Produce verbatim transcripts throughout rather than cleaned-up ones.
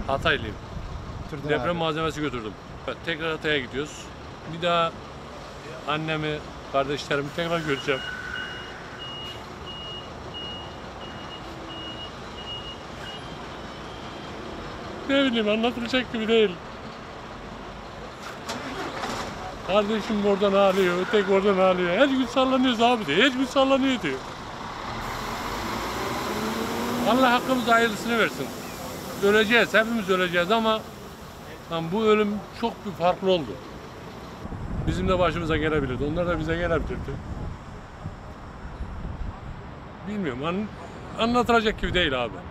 Hataylıyım. Götürdün Deprem abi. malzemesi götürdüm. Tekrar Hatay'a gidiyoruz. Bir daha annemi, kardeşlerimi tekrar göreceğim. Ne bileyim, anlatılacak gibi değil. Kardeşim oradan ağlıyor, öteki oradan ağlıyor. Her gün sallanıyoruz abi diyor, her gün sallanıyor diyor. Allah hakkımızda hayırlısını versin. Öleceğiz, hepimiz öleceğiz ama yani bu ölüm çok bir farklı oldu. Bizim de başımıza gelebilirdi, onlar da bize gelebilirdi. Bilmiyorum, an, anlatılacak gibi değil abi.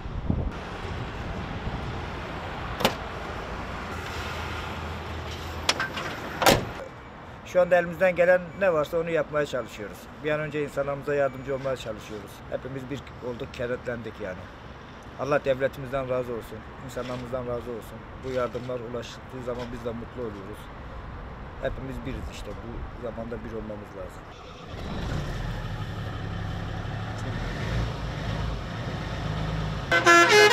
Şu anda elimizden gelen ne varsa onu yapmaya çalışıyoruz. Bir an önce insanlarımıza yardımcı olmaya çalışıyoruz. Hepimiz bir olduk, kenetlendik yani. Allah devletimizden razı olsun, insanlarımızdan razı olsun. Bu yardımlar ulaştığı zaman biz de mutlu oluyoruz. Hepimiz biriz işte, bu zamanda bir olmamız lazım.